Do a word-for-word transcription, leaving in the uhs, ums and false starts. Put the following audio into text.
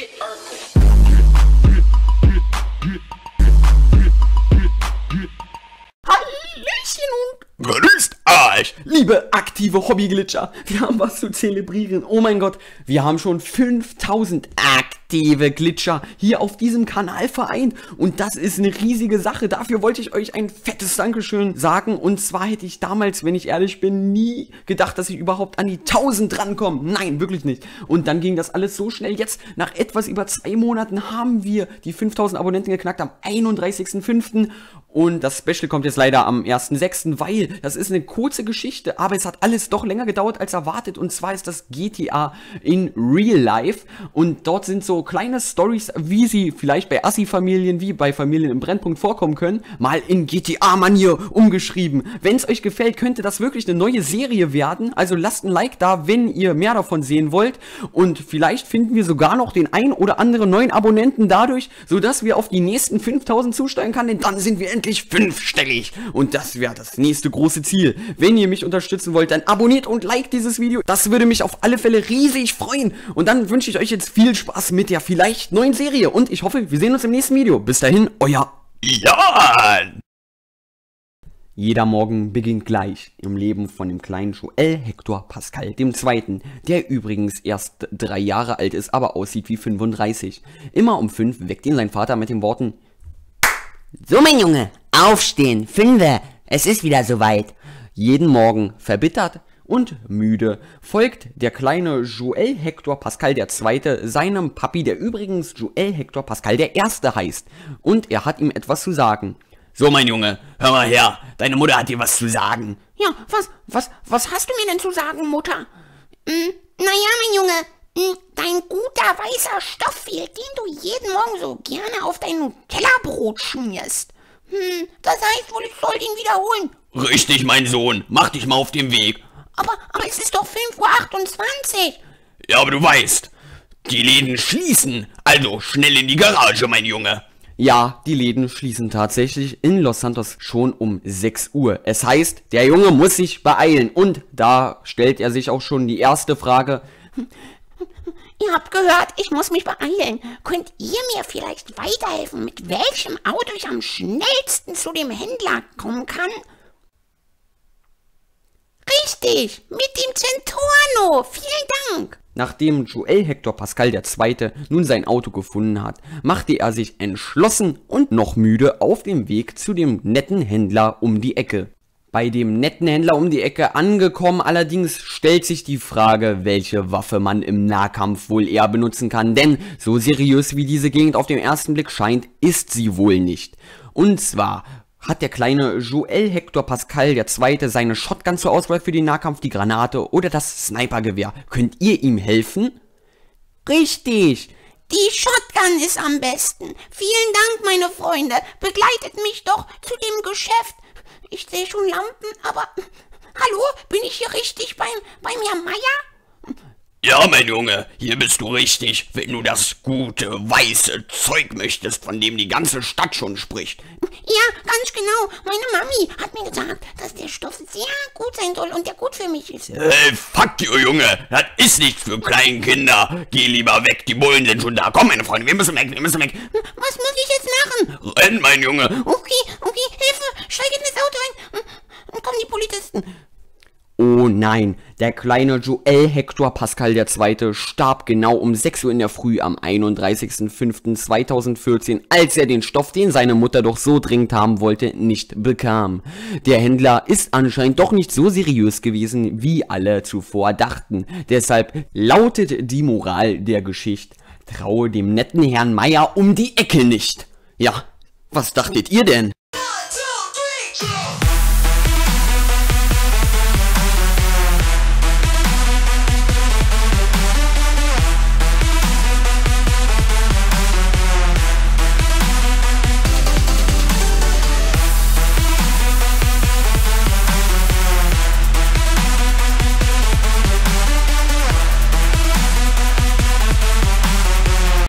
Grüßt euch, liebe aktive Hobbyglitcher. Wir haben was zu zelebrieren. Oh mein Gott, wir haben schon fünftausend aktive Glitcher hier auf diesem Kanal vereint. Und das ist eine riesige Sache. Dafür wollte ich euch ein fettes Dankeschön sagen. Und zwar hätte ich damals, wenn ich ehrlich bin, nie gedacht, dass ich überhaupt an die tausend rankomme. Nein, wirklich nicht. Und dann ging das alles so schnell. Jetzt, nach etwas über zwei Monaten, haben wir die fünftausend Abonnenten geknackt am einunddreißigsten fünften Und das Special kommt jetzt leider am ersten sechsten, weil das ist eine kurze Geschichte, aber es hat alles doch länger gedauert als erwartet. Und zwar ist das G T A in Real Life. Und dort sind so kleine Stories, wie sie vielleicht bei Assi-Familien, wie bei Familien im Brennpunkt vorkommen können, mal in G T A-Manier umgeschrieben. Wenn es euch gefällt, könnte das wirklich eine neue Serie werden. Also lasst ein Like da, wenn ihr mehr davon sehen wollt. Und vielleicht finden wir sogar noch den ein oder anderen neuen Abonnenten dadurch, sodass wir auf die nächsten fünftausend zusteuern können. Denn dann sind wir endlich fünfstellig. Und das wäre das nächste große Ziel. Wenn ihr mich unterstützen wollt, dann abonniert und liked dieses Video. Das würde mich auf alle Fälle riesig freuen. Und dann wünsche ich euch jetzt viel Spaß mit der vielleicht neuen Serie. Und ich hoffe, wir sehen uns im nächsten Video. Bis dahin, euer Jan! Jeder Morgen beginnt gleich im Leben von dem kleinen Joel Hector Pascal dem Zweiten, der übrigens erst drei Jahre alt ist, aber aussieht wie fünfunddreißig. Immer um fünf weckt ihn sein Vater mit den Worten: So, mein Junge, aufstehen, Fünfe, es ist wieder soweit. Jeden Morgen verbittert und müde folgt der kleine Joel Hector Pascal der Zweite seinem Papi, der übrigens Joel Hector Pascal der Erste heißt. Und er hat ihm etwas zu sagen. So, mein Junge, hör mal her, deine Mutter hat dir was zu sagen. Ja, was, was, was hast du mir denn zu sagen, Mutter? Hm, naja, mein Junge, hm, dein guter weißer Stofffiel, den du jeden Morgen so gerne auf dein Nutella-Brot schmierst. Hm, das heißt wohl, ich soll den wiederholen. Richtig, mein Sohn, mach dich mal auf den Weg. Aber, aber es ist doch fünf Uhr achtundzwanzig. Ja, aber du weißt, die Läden schließen, also schnell in die Garage, mein Junge. Ja, die Läden schließen tatsächlich in Los Santos schon um sechs Uhr. Es heißt, der Junge muss sich beeilen. Und da stellt er sich auch schon die erste Frage. Ihr habt gehört, ich muss mich beeilen. Könnt ihr mir vielleicht weiterhelfen, mit welchem Auto ich am schnellsten zu dem Händler kommen kann? Richtig, mit dem Centorno. Vielen Dank. Nachdem Joel Hector Pascal der Zweite nun sein Auto gefunden hat, machte er sich entschlossen und noch müde auf dem Weg zu dem netten Händler um die Ecke. Bei dem netten Händler um die Ecke angekommen allerdings stellt sich die Frage, welche Waffe man im Nahkampf wohl eher benutzen kann, denn so seriös wie diese Gegend auf den ersten Blick scheint, ist sie wohl nicht. Und zwar hat der kleine Joel Hector Pascal der Zweite seine Shotgun zur Auswahl für den Nahkampf, die Granate oder das Snipergewehr. Könnt ihr ihm helfen? Richtig, die Shotgun ist am besten. Vielen Dank, meine Freunde. Begleitet mich doch zu dem Geschäft. Ich sehe schon Lampen, aber... Hallo, bin ich hier richtig beim, beim Herrn Meier? Ja, mein Junge, hier bist du richtig, wenn du das gute, weiße Zeug möchtest, von dem die ganze Stadt schon spricht. Ja, ganz genau. Meine Mami hat mir gesagt, dass der Stoff sehr gut sein soll und der gut für mich ist. Äh, fuck you, Junge, das ist nichts für Kleinkinder. Geh lieber weg, die Bullen sind schon da. Komm, meine Freunde, wir müssen weg, wir müssen weg. Was muss ich jetzt machen? Renn, mein Junge. Okay, okay, Hilfe, steig in das Auto ein. Dann kommen die Polizisten. Oh nein, der kleine Joel Hector Pascal der Zweite starb genau um sechs Uhr in der Früh am einunddreißigsten fünften zweitausendvierzehn, als er den Stoff, den seine Mutter doch so dringend haben wollte, nicht bekam. Der Händler ist anscheinend doch nicht so seriös gewesen, wie alle zuvor dachten. Deshalb lautet die Moral der Geschichte: Traue dem netten Herrn Meier um die Ecke nicht. Ja, was dachtet ihr denn? One, two, three,